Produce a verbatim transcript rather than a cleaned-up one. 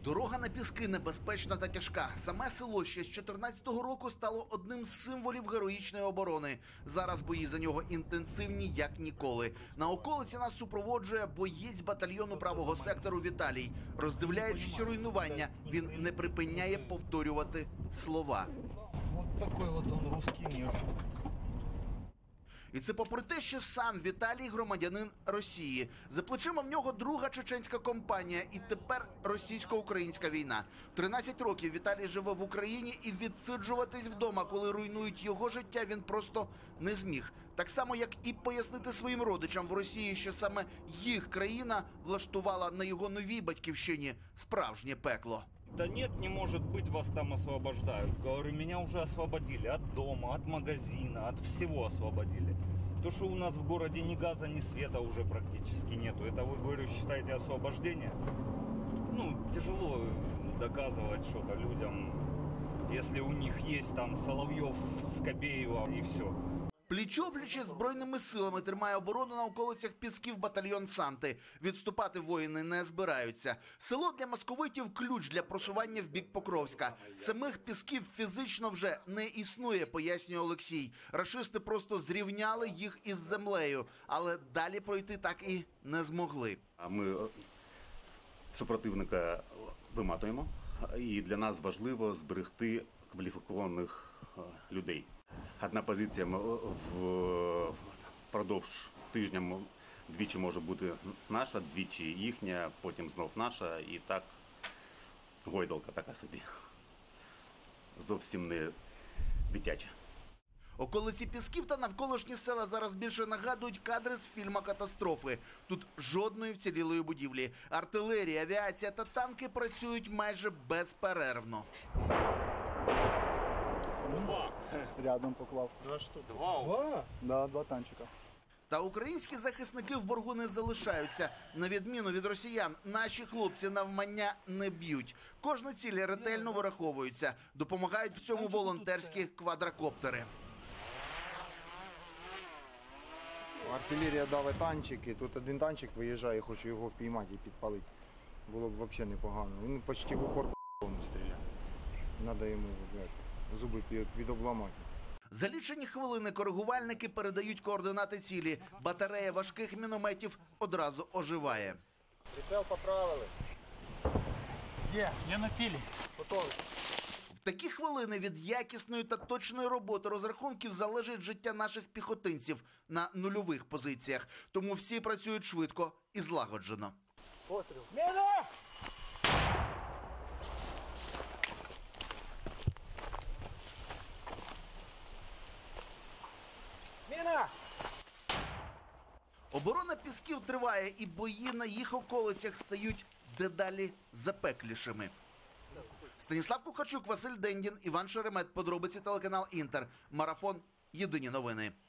Дорога на Піски небезпечна та тяжка. Саме село ще з чотирнадцятого року стало одним з символів героїчної оборони. Зараз бої за нього інтенсивні, як ніколи. На околиці нас супроводжує боєць батальйону правого сектору Віталій. Роздивляючись руйнування, він не припиняє повторювати слова. Ось такий от він, русський мир. І це попри те, що сам Віталій громадянин Росії. За плечима в нього друга чеченська компанія і тепер російсько-українська війна. тринадцять років Віталій живе в Україні і відсиджуватись вдома, коли руйнують його життя, він просто не зміг. Так само, як і пояснити своїм родичам в Росії, що саме їх країна влаштувала на його новій батьківщині справжнє пекло. Да нет, не может быть, вас там освобождают. Говорю, меня уже освободили от дома, от магазина, от всего освободили. То, что у нас в городе ни газа, ни света уже практически нету. Это вы, говорю, считаете освобождение? Ну, тяжело доказывать что-то людям, если у них есть там Соловьев, Скобеева и все. Пліч-опліч із Збройними силами тримає оборону на околицях Пісків батальйон Санти. Відступати воїни не збираються. Село для московитів – ключ для просування в бік Покровська. Самих Пісків фізично вже не існує, пояснює Олексій. Рашисти просто зрівняли їх із землею, але далі пройти так і не змогли. Ми супротивника виматуємо, і для нас важливо зберегти кваліфікованих людей. Одна позиція впродовж тижня двічі може бути наша, двічі їхня, потім знов наша, і так гойдалка така собі. Зовсім не дитяча. Околиці Пісків та навколишні села зараз більше нагадують кадри з фільму «Катастрофи». Тут жодної вцілілої будівлі. Артилерія, авіація та танки працюють майже безперервно. Два. Рядом поклав. Два штуки. Два? Два? Да, два танчика. Та українські захисники в боргу не залишаються. На відміну від росіян, наші хлопці навмання не б'ють. Кожна ціль ретельно вираховується. Допомагають в цьому волонтерські квадрокоптери. Артилерія дали танчики. Тут один танчик виїжджає, хочу його впіймати і підпалити. Було б взагалі непогано. Він почти в упор стріляє. Треба йому зуби відобламати. За лічені хвилини коригувальники передають координати цілі. Батарея важких мінометів одразу оживає. Прицел поправили. Є, я на цілі. Готовий. В такі хвилини від якісної та точної роботи розрахунків залежить життя наших піхотинців на нульових позиціях. Тому всі працюють швидко і злагоджено. Постріл. Міна! Міна! Оборона Пісків триває, і бої на їх околицях стають дедалі запеклішими. Станіслав Кухарчук, Василь Дендін, Іван Шеремет. Подробиці телеканал Інтер. Марафон. Єдині новини.